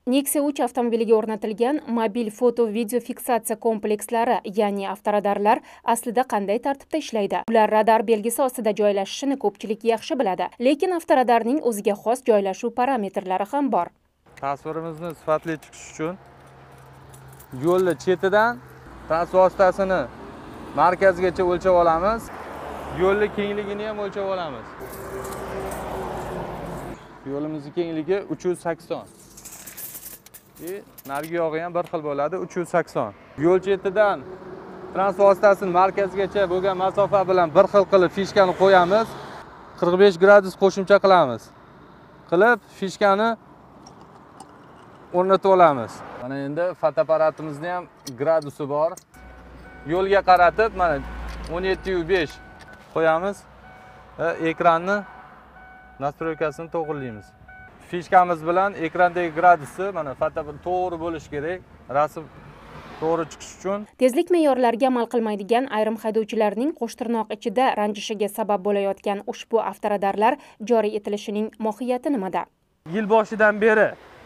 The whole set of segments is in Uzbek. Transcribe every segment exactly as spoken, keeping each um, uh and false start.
Nexia uch avtomobiliga o'rnatilgan mobil foto-video fiksatsiya komplekslari, ya'ni avtoradarlar aslida qanday tartibda ishlaydi? Ular radar belgisi ostida joylashishini ko'pchilik yaxshi biladi, lekin avtoradarning o'ziga xos joylashuv parametrlari ham bor. Tasvirimizni sifatli chiqish uchun yo'lni chetidan transport vositasini markazigacha o'lchab olamiz. Yo'lning kengligini ham o'lchab olamiz. Yo'limizning kengligi uch yuz sakson. E, narigi yog'i ham bir xil bo'ladi, uch yuz sakson. Yo'l chetidan transport vositasini markazigacha bo'lgan masofa bilan bir xil qilib fishkani qo'yamiz. qirq besh gradus qo'shimcha qilamiz. Qilib fishkani o'rnatib olamiz. Mana endi fotoapparatimizni ham gradusi bor. Yo'lga qaratib mana o'n yetti yu besh qo'yamiz va ekranni nastroykasini to'g'rilaymiz. Fishkamiz bilan ekrandagi gradusi mana fotoapparat to'g'ri bo'lishi kerak. Rasm to'g'ri chiqish uchun. Tezlik me'yorlariga amal qilmaydigan ayrim haydovchilarning qo'shtirnoq ichida ranjishiga sabab bo'layotgan ushbu avtoradarlar joriy etilishining mohiyati nimada? Yil boshidan beri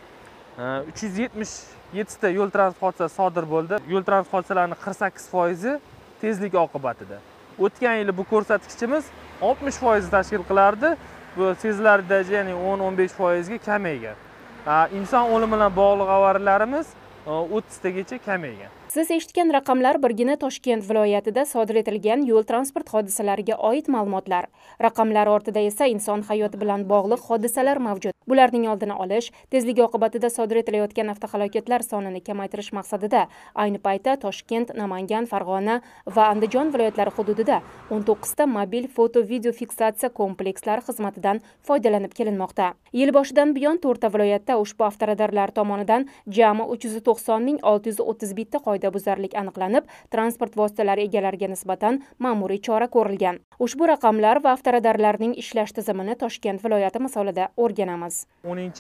uch yuz yetmish yetti ta yo'l transport hodisasi sodir bo'ldi. Yo'l transport hodisalarining qirq sakkiz foizi tezlik oqibatida. O'tgan yili bu ko'rsatkichimiz oltmish foiz tashkil qilardi. Bu sezilarli darajada, ya'ni o'n o'n besh foizga kamaygan. Inson o'limi bilan bog'liq avariyalarimiz o'ttiz tagacha kamaygan. Siz eshitgan raqamlar birgina Toshkent viloyatida sodir etilgan yo'l transport hodisalariga oid ma'lumotlar. Raqamlar ortida esa inson hayoti bilan bog'liq hodisalar mavjud. Bularning oldini olish, tezlik oqibatida sodir etilayotgan avtohalokatlar sonini kamaytirish maqsadida ayni paytda Toshkent, Namangan, Farg'ona va Andijon viloyatlari hududida o'n to'qqiz ta mobil foto-video fiksatsiya komplekslari xizmatidan foydalanib kelinmoqda. Yil boshidan buyon to'rtta viloyatda ushbu avtoradarlar tomonidan jami uch yuz to'qson ming olti yuz o'ttiz bitta qoidabuzarlik aniqlanib, transport vositalari egalariga nisbatan ma'muriy chora ko'rilgan. Ushbu raqamlar va avtoradarlarning ishlash tizimini Toshkent viloyati misolida o'rganamiz. o'ninchi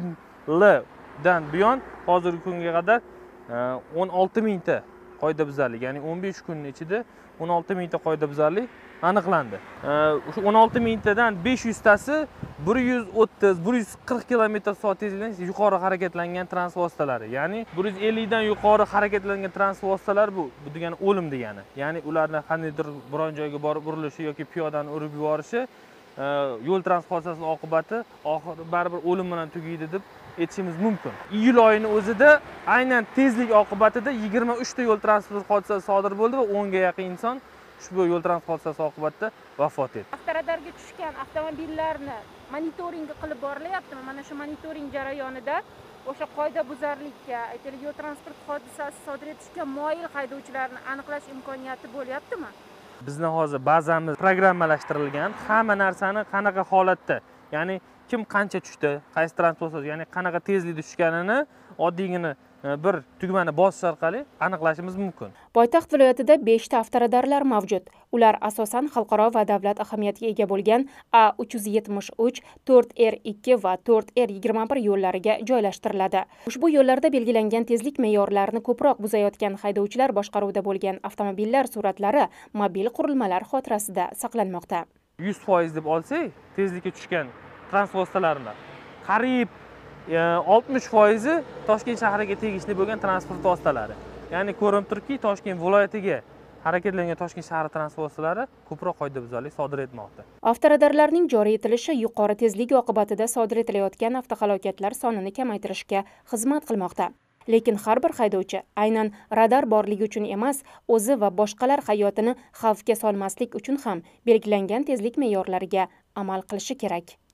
iyundan buyon hozirgi kunga qadar o'n olti mingta qoidabuzarlik, ya'ni o'n besh kunning ichida o'n olti mingta qoidabuzarlik aniqlandi. O'sha o'n olti mingtadan besh yuz tasi bir yuz o'ttiz bir yuz qirq kilometr soat tezlikdan yuqori harakatlangan transport vositalari, ya'ni bir yuz ellik dan yuqori harakatlangan transport vositalari bu, bu degani o'lim degani. Ya'ni ularni qandaydir biron joyga borib urilishi yoki piyodani urib yuborishi yo'l transport hodisasi oqibati oxiri baribir o'lim bilan tugaydi deb aytishimiz mumkin. Iyul oyining o'zida aynan tezlik oqibatida yigirma uch ta yo'l transport hodisasi sodir bo'ldi va o'nga yaqin inson ushbu yo'l transport hodisasi oqibatida vafot etdi. Avtoradarga tushgan avtomobillarni monitoring qilib borilyaptimi? Mana shu monitoring jarayonida o'sha qoidabuzarlikka, aytaylik yo'l transport hodisasi sodir etishga moyil haydovchilarni aniqlash imkoniyati bo'lyaptimi? Bizni hozir bazamiz programmalashtirilgan, hamma narsani qanaqa holatda, ya'ni kim qancha tushdi, qaysi transport, ya'ni qanaqa tezlikda tushganini oddiygina bir tugmani bosish orqali aniqlashimiz mumkin. Poytaxt viloyatida besh ta avtoradarlar mavjud. Ular asosan xalqaro va davlat ahamiyatiga ega bo'lgan A uch yuz yetmish uch, to'rt R ikki va to'rt R yigirma bir yo'llariga joylashtiriladi. Ushbu yo'llarda belgilangan tezlik me'yorlarini ko'proq buzayotgan haydovchilar boshqaruvida bo'lgan avtomobillar suratlari mobil qurilmalar xotirasida saqlanmoqda. yuz foiz deb olsak, tezlikka tushgan transport vositalarini qariyb oltmish foizi Toshkent shahriga tegishli bo'lgan transport vositalari. Ya'ni ko'rinib turibki, Toshkent viloyatiga harakatlangan Toshkent shahri transport vositalari ko'proq qoidabuzarlik sodir etmoqda. Avtoradarlarning joriy etilishi yuqori tezlik oqibatida sodir etilayotgan avtohalokatlar sonini kamaytirishga xizmat qilmoqda. Lekin har bir haydovchi aynan radar borligi uchun emas, o'zi va boshqalar hayotini xavfga solmaslik uchun ham belgilangan tezlik me'yorlariga amal qilishi kerak.